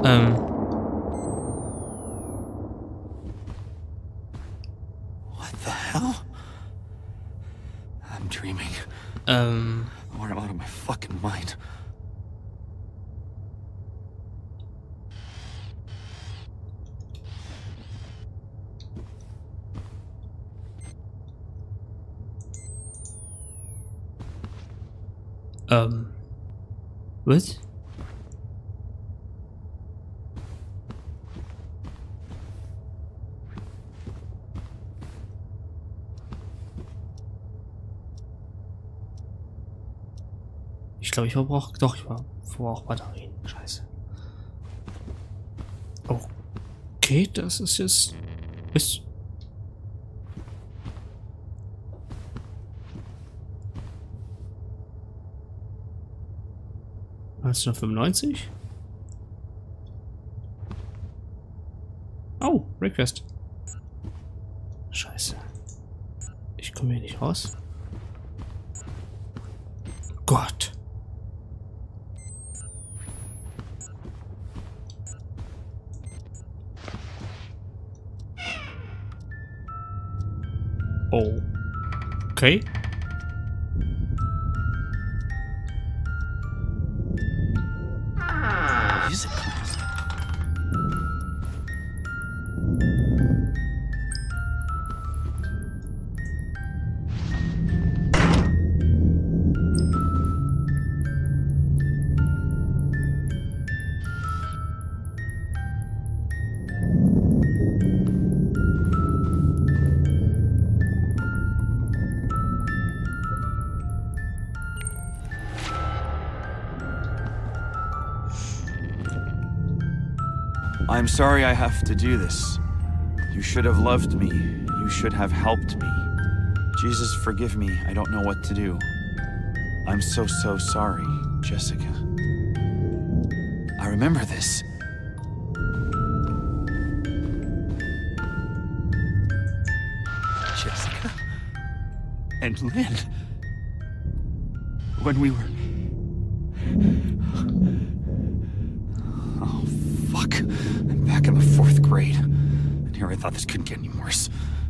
What the hell? I'm dreaming. Or I'm out of my fucking mind. Was? Ich glaube, ich verbrauche... Doch, ich verbrauche Batterien. Scheiße. Okay, das ist jetzt... Ist... 1995? Oh, Request. Scheiße. Ich komme hier nicht raus. Gott. Oh. Okay. Music class. I'm sorry I have to do this. You should have loved me. You should have helped me. Jesus, forgive me. I don't know what to do. I'm so sorry, Jessica. I remember this. Jessica and Lynn. When we were... Oh, fuck. I'm back in the 4th grade. And here I thought this couldn't get any worse.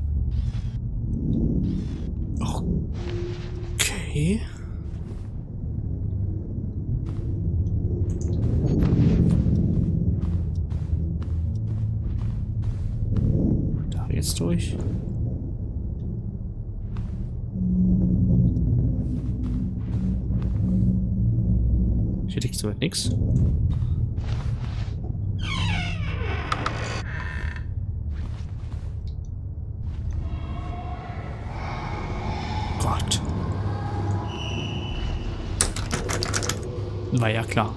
Okay. Da jetzt durch. Hier liegt soweit nichts. Gott. War ja klar.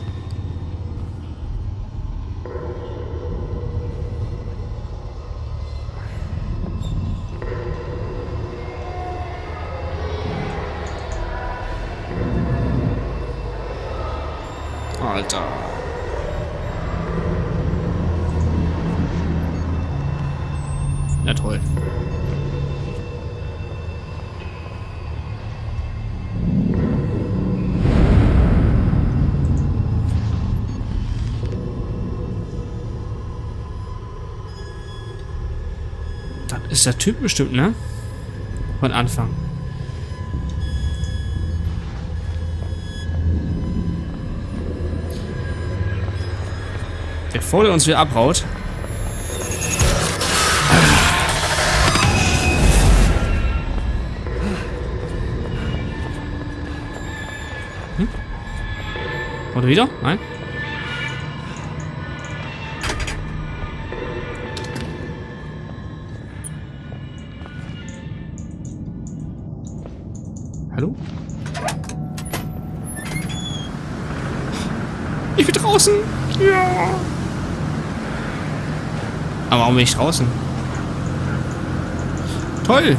Alter. Na toll. Das ist der Typ bestimmt, ne? Von Anfang. Bevor der uns wieder abhaut. Hm? Oder wieder? Nein? Hallo? Ich bin draußen! Ja! Aber warum bin ich draußen? Toll!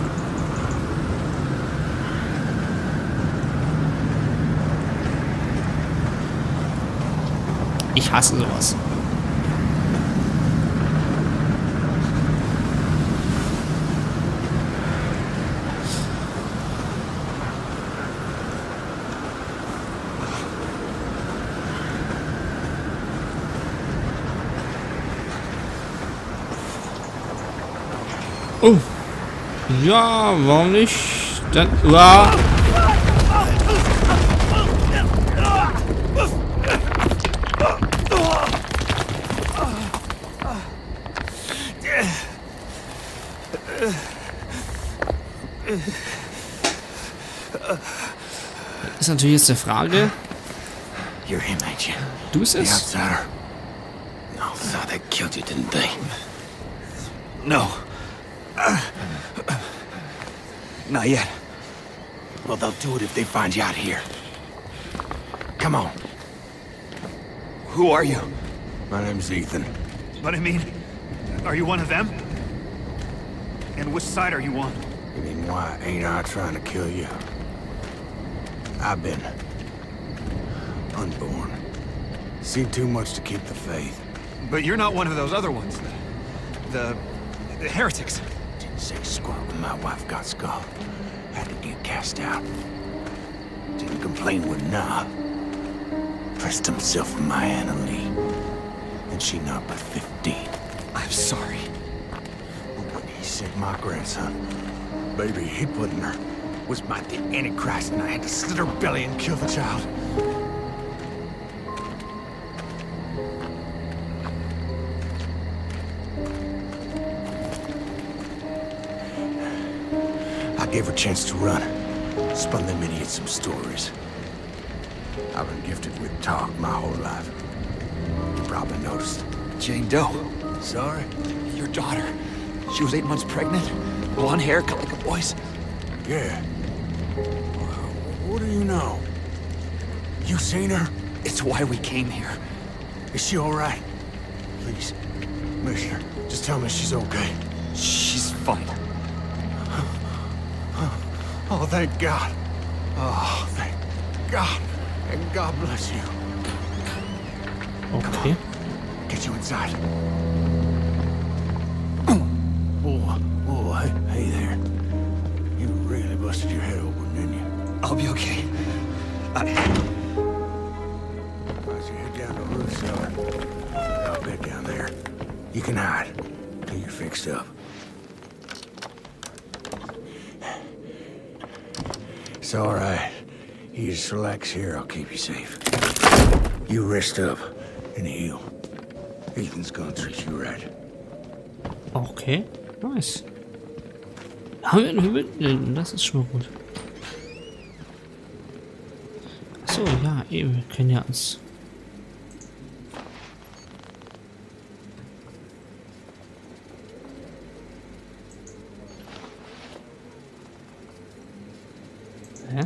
Ich hasse sowas. Oh. Ja, warum nicht? Dann. Uah. Ist natürlich jetzt die Frage. You're him, ain't you? Du bist The es? outsider. No, thought they killed you, didn't they? No. Not yet. Well, they'll do it if they find you out here. Come on. Who are you? My name's Ethan. But I mean, are you one of them? And which side are you on? You mean, why ain't I trying to kill you? I've been unborn. Seen too much to keep the faith. But you're not one of those other ones. The heretics. Didn't say squat when my wife got skulled. Had to get cast out. Didn't complain with Nah. Pressed himself with my Anna Lee. And she not but 15. I'm sorry. But when he said my grandson, baby he put in her, was my the Antichrist, and I had to slit her belly and kill the child. I gave her a chance to run. Spun them idiots some stories. I've been gifted with talk my whole life. You probably noticed. Jane Doe. Sorry? Your daughter. She was 8 months pregnant. Blonde hair, cut like a boy's. Yeah. Well, what do you know? You seen her? It's why we came here. Is she all right? Please, Commissioner, just tell me she's okay. She's fine. Oh, thank God. Oh, thank God. And God bless you. Okay. Get you inside. Oh, hey there. You really busted your head open, didn't you? I'll be okay. As you head down the roof cellar, I'll bed down there. You can hide till you're fixed up. It's all right. You just relax here. I'll keep you safe. You rest up and heal. Ethan's gonna treat you right. Okay. Nice. Haben wir einen Hügel? Das ist schon mal gut. Achso, ja, eben. Wir können ja uns. Hä?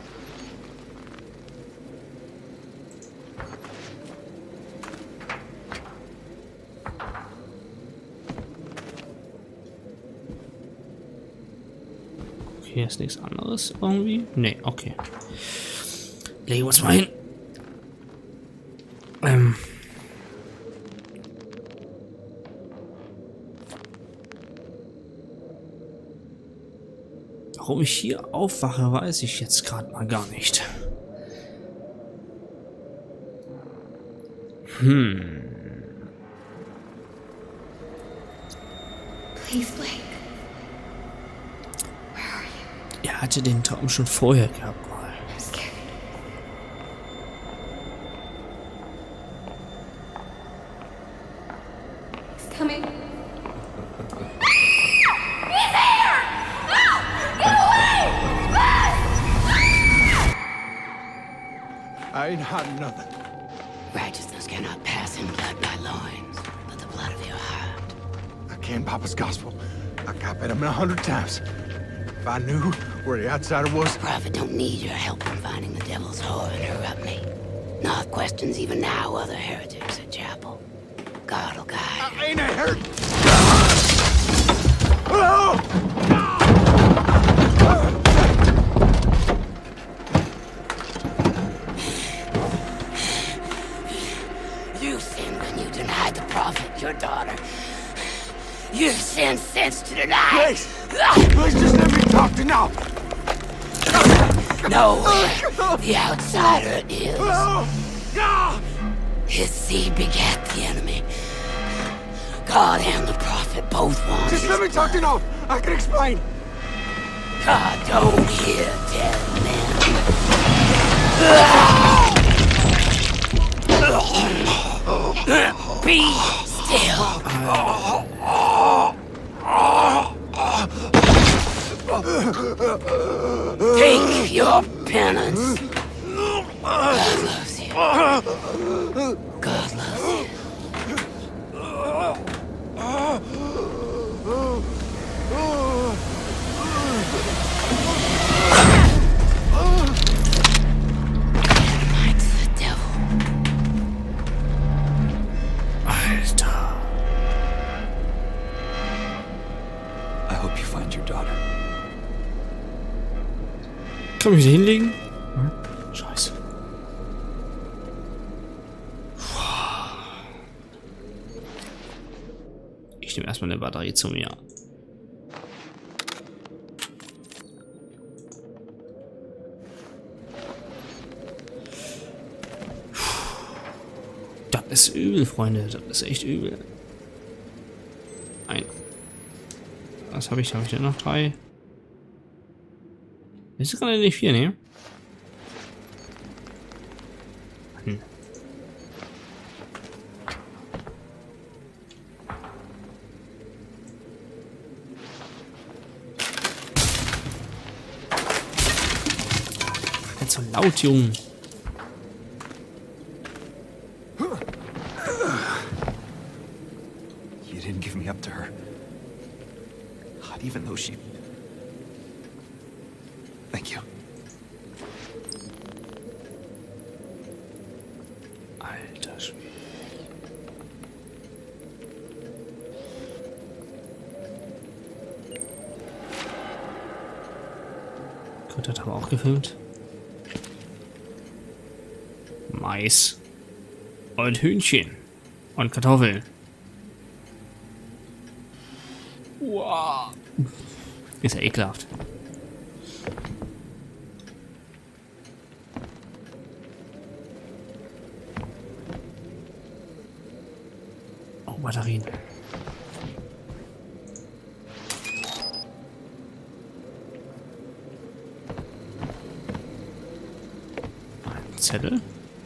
Hier ist nichts anderes irgendwie. Nee, okay. Legen wir uns mal hin. Warum ich hier aufwache, weiß ich jetzt gerade mal gar nicht. Please, Blake. Where are you? Er hatte den Traum schon vorher gehabt mal. I'm scared. He's coming. He's here! No! Get away! I ain't hiding nothing. Righteousness cannot pass in blood by loins, but the blood of your heart. I can't Papa's gospel. I bet him 100 times. If I knew where the outsider was... Prophet don't need your help in finding the devil's whore and interrupt me. Not questions even now other heretics at chapel. God will guide. I ain't a heretic! You sinned when you denied the prophet, your daughter. You've sinned since to deny. Please! Please just let me talk to now! No, the outsider is. His seed begat the enemy. God and the prophet both want Just his let me talk to blood. now! I can explain. God, don't hear dead men. Be still. Take your penance. God loves you. God loves you. Mine's the devil. Alter. I hope you find your daughter. Kann ich mich hinlegen? Hm? Scheiße. Ich nehme erstmal eine Batterie zu mir. Das ist übel, Freunde. Das ist echt übel. Ein. Was habe ich? Habe ich denn noch 3? Das ist gerade nicht 4, ne? Hm. Jetzt so laut, Junge. You didn't give me up to her. Not even though she... Thank you. Alter Schwede. Gut, das haben wir auch gefilmt. Mais. Und Hühnchen. Und Kartoffeln. Wow. Ist ja ekelhaft. Oh, Batterien. Ein Zettel.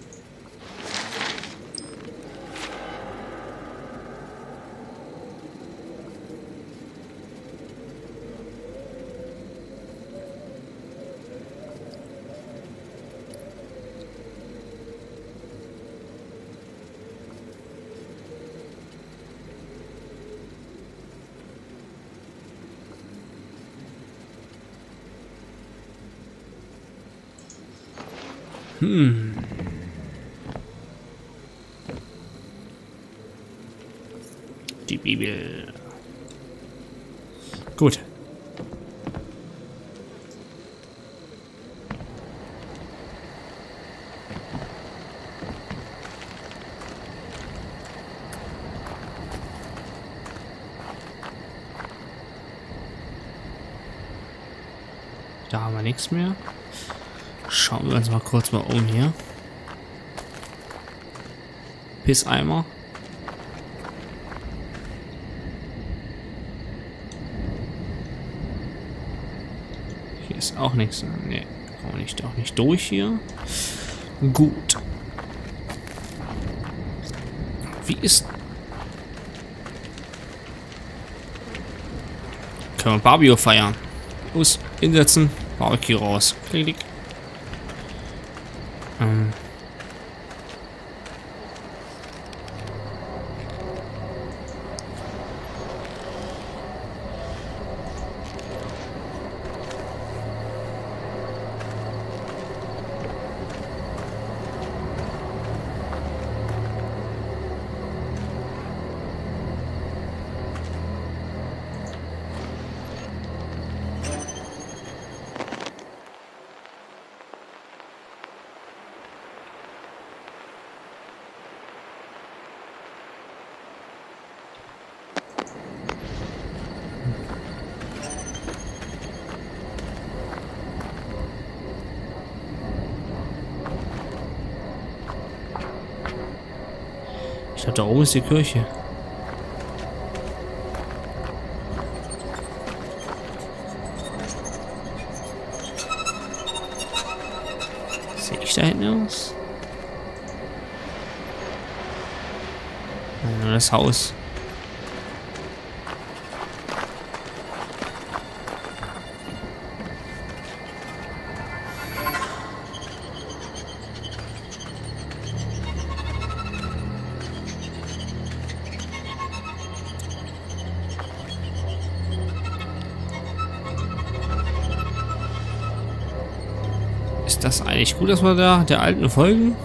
Die Bibel. Gut. Da haben wir nichts mehr. Schauen wir uns mal kurz mal um hier. Pisseimer. Hier ist auch nichts. Ne, kommen wir auch nicht durch hier. Gut. Wie ist... Können wir Barbecue feiern? Los, hinsetzen. Barbecue raus. Klick. Ich glaube, da oben ist die Kirche. Sehe ich da hinten aus? Nur das Haus. Ist das eigentlich gut, dass wir da der alten folgen?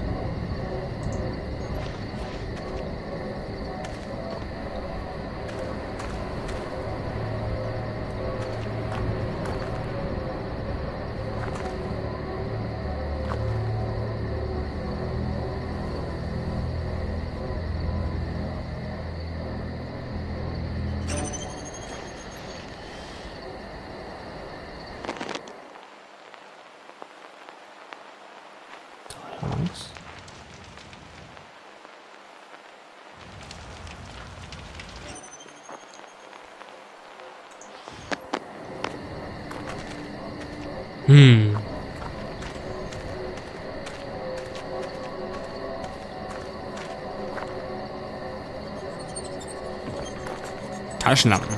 Taschenlampen.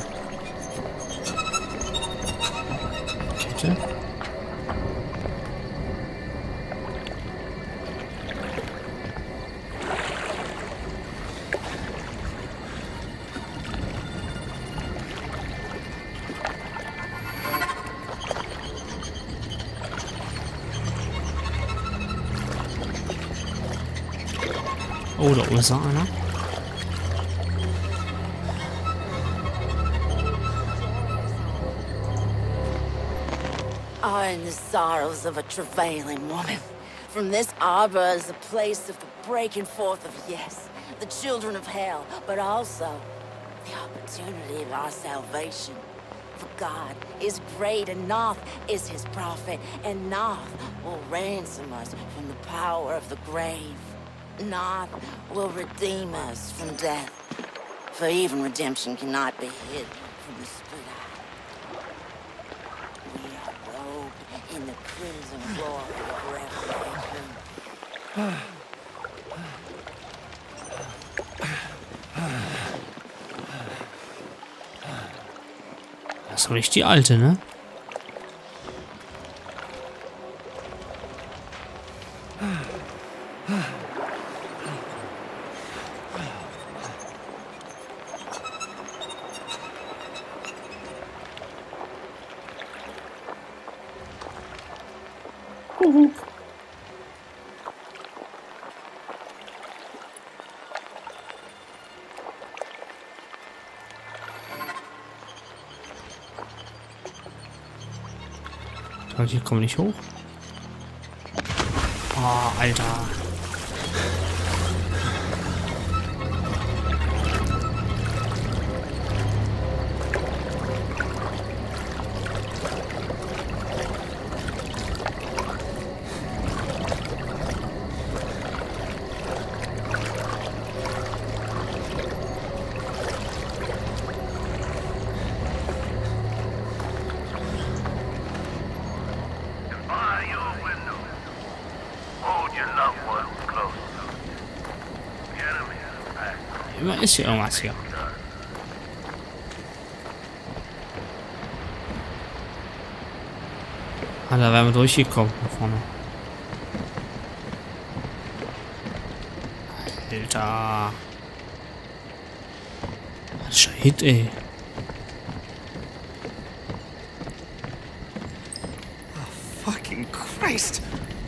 Kette. Oh, da oben ist noch einer. Are in the sorrows of a travailing woman. From this arbor is the place of the breaking forth of, yes, the children of hell, but also the opportunity of our salvation. For God is great, and Noth is his prophet, and Noth will ransom us from the power of the grave. Noth will redeem us from death, for even redemption cannot be hid from the split eye. We are robed in the crimson glory of revelation. Das ist nicht die alte, ne? Ich komme nicht hoch. Oh, Alter. Immer ist hier irgendwas hier. Ah, da wären wir durchgekommen da vorne. Alter. Shit, ey. Oh, fucking Christ!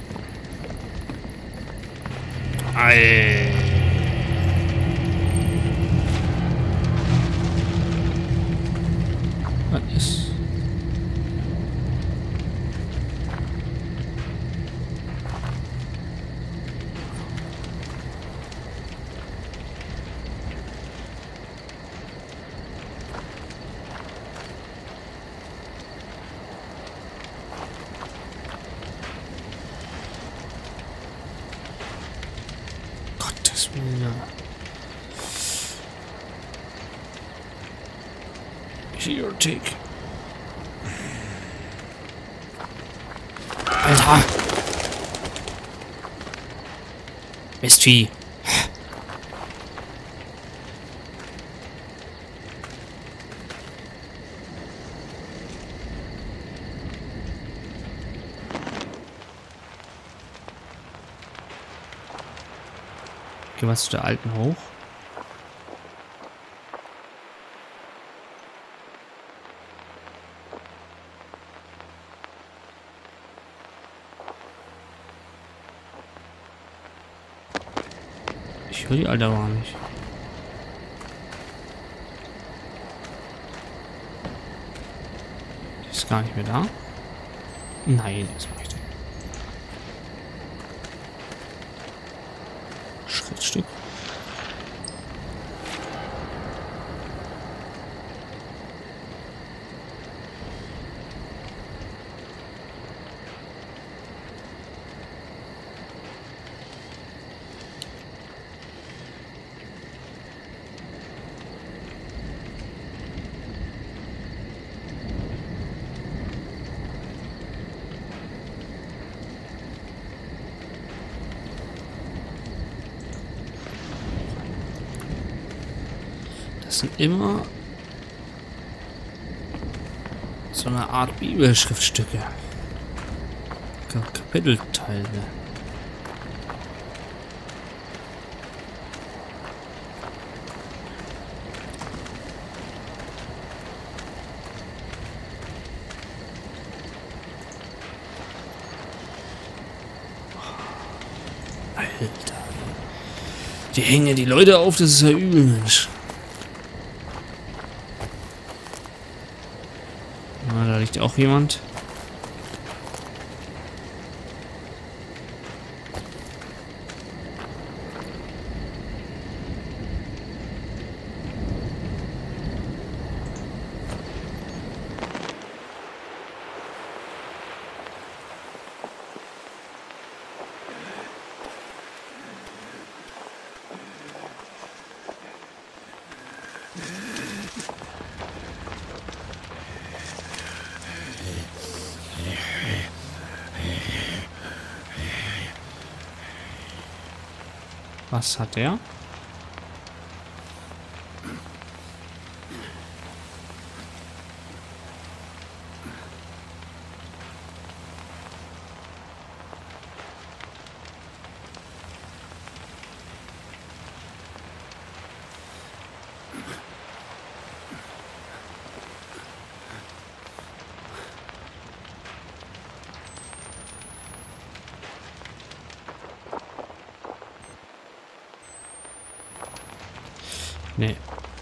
Ey. Was ist? Gottes Willen. Bibliothek. Alter! Mistvieh. Gehen wir zu der alten hoch. Ich höre die alte aber nicht. Die ist gar nicht mehr da. Nein, das mache ich nicht. Schrittstück. Das sind immer so eine Art Bibelschriftstücke. Kapitelteile. Alter. Die hängen die Leute auf, das ist ja übel, Mensch. Da liegt auch jemand. Was hat er? Nee.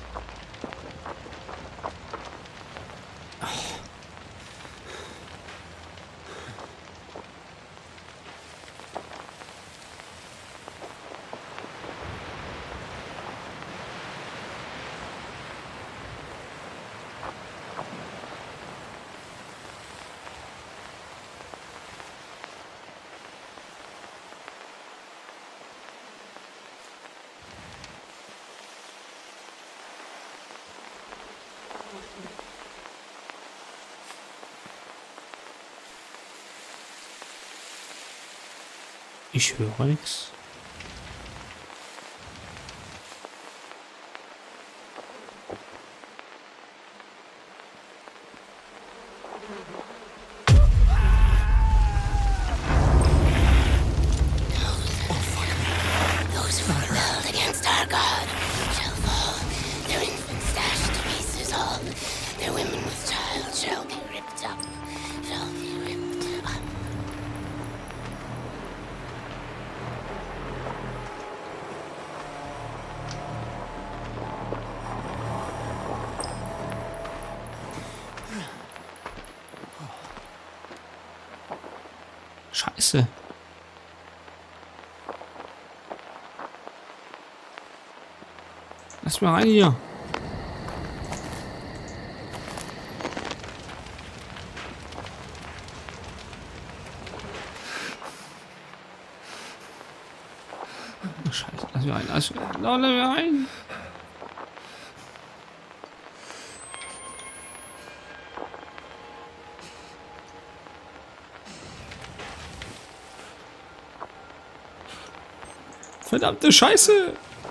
Ich höre nichts. Those who rebelled against our God shall fall, their infants dashed to pieces all, their women with child shall be ripped up, shall be ripped up. Scheiße. Lass mal rein hier. Oh, Scheiße, lass mich rein, lass mich rein. Verdammte Scheiße!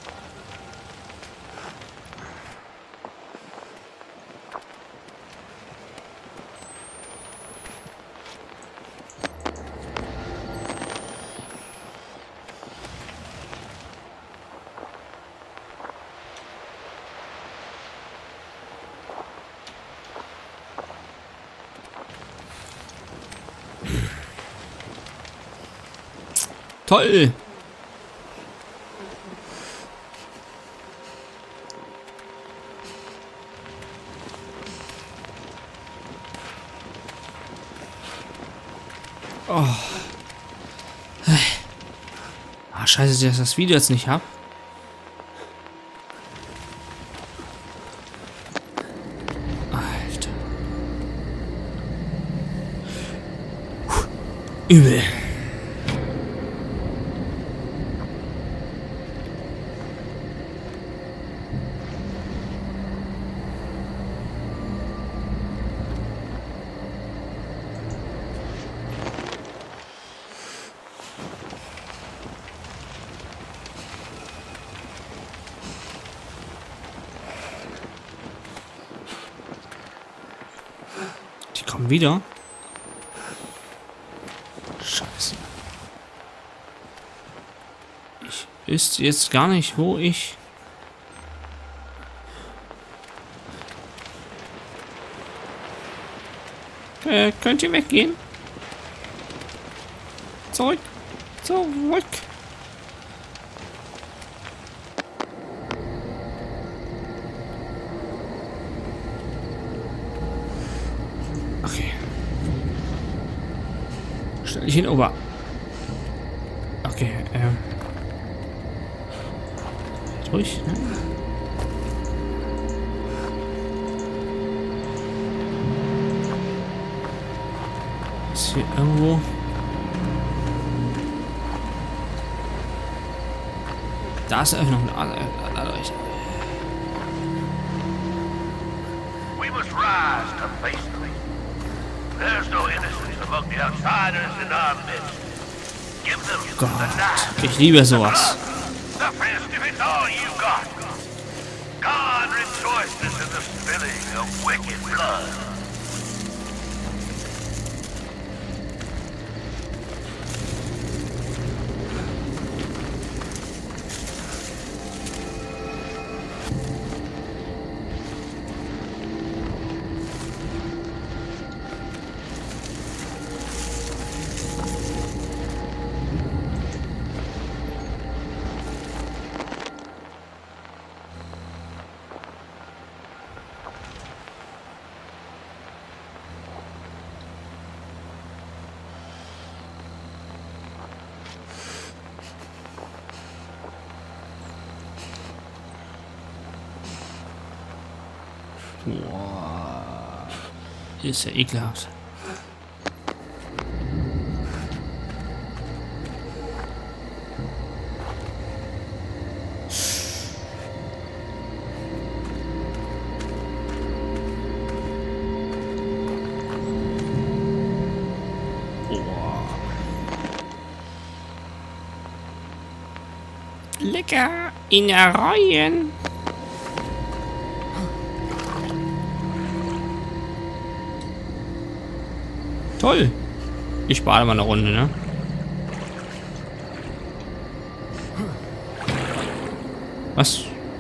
Toll! Oh. Ah, scheiße, dass ich das Video jetzt nicht hab. Alter. Übel. Die kommen wieder. Scheiße. Ich wüsste jetzt gar nicht, wo ich... könnt ihr weggehen? Zurück. Zurück. Okay. Stell dich hin, Ober. Okay, durch, ne? Ist hier irgendwo... Da ist Öffnung. Dadurch. We must rise to face the lead. There's no innocence among the outsiders in our midst. Give them Gott, the knife. ich liebe sowas. The fist, if it's all you got. God rejoices in the spilling of wicked blood. Boah. Ist ja ekelhaft. Boah. Lecker Innereien. Toll. Ich spare mal eine Runde, ne? Was?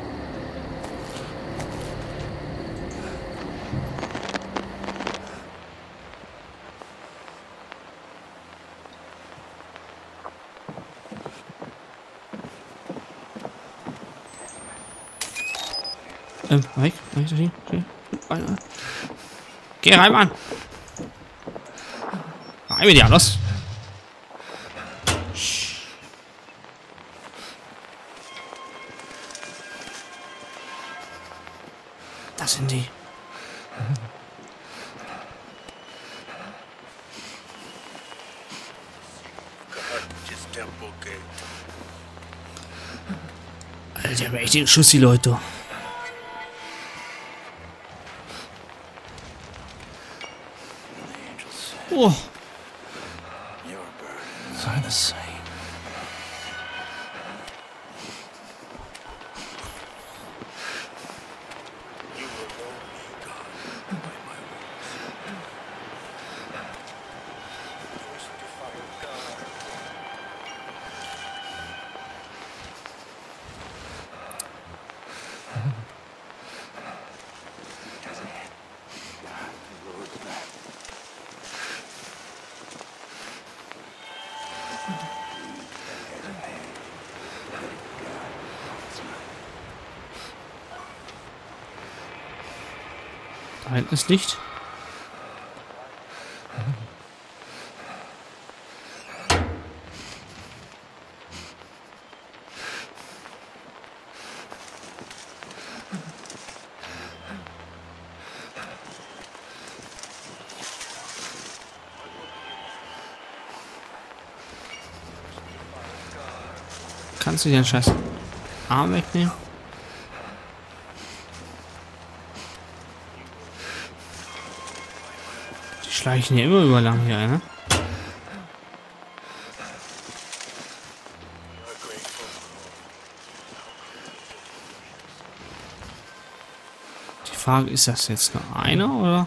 Mike? Geh rein, Mann! Rein mit dir, los! Das sind die. Alter, die haben echt den Schuss, die Leute. Oh. Your burdens are the same. Da hinten ist Licht. Kannst du den scheiß Arm wegnehmen? Die schleichen ja immer über lang hier, ne? Die Frage, ist das jetzt nur einer oder?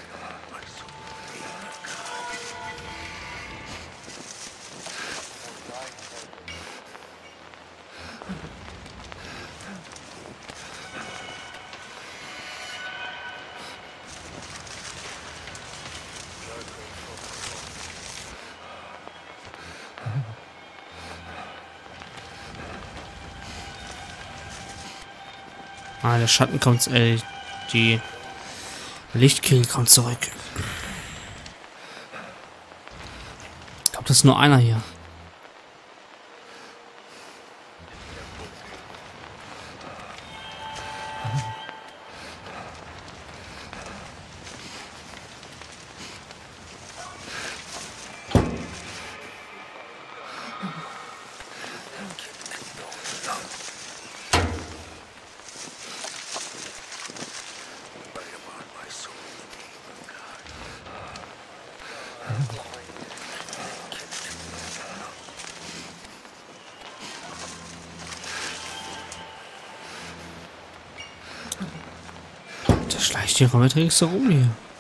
Ah, der Schatten kommt, die Lichtkegel kommt zurück. Ich glaube, das ist nur einer hier. Der schleicht hier komplett rechts rum hier.